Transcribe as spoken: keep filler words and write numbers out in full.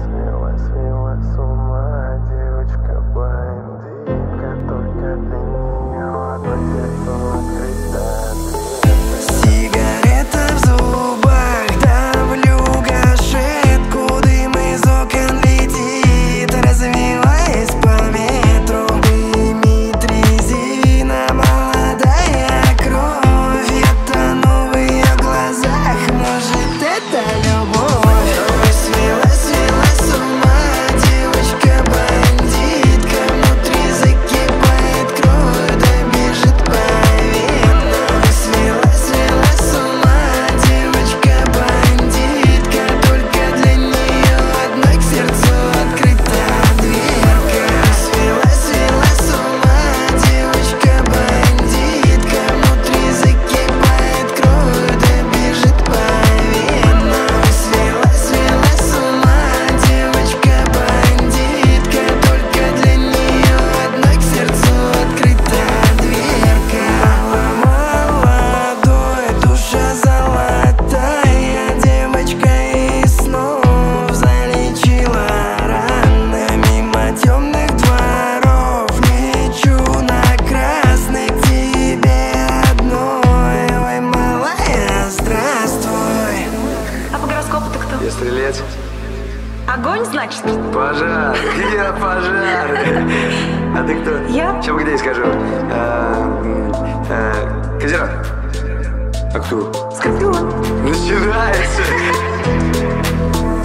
Свела, свела с ума девочка-бандитка, только для нее одно сердце открыто. Сигарета в зубах, давлю гашетку, дым из окон летит, развиваясь по ветру. Дымит резина, молодая кровь, я тону в ее глазах, может это любовь? Ой, свела, свела с ума девочка-бандитка, внутри закипает кровь, да бежит по венам. Свела, свела с ума девочка-бандитка, только для нее одной к сердцу открыта дверка. Свела, свела с ума девочка-бандитка, внутри закипает кровь, да бежит по венам. Свела, свела с ума девочка-бандитка, только для нее одной к сердцу открыта дверка. Молодой, душа золотая девочка из снов залечила раны. Мимо темных дворов лечу на красный к тебе одной. Ой, малая, здравствуй. А по гороскопу ты кто? Я стрелец. Огонь, значит? Пожар. Я пожар. А ты кто? Я? Сейчас где скажу. А, м, а, Козерог. А кто? Скорпион. Начинается.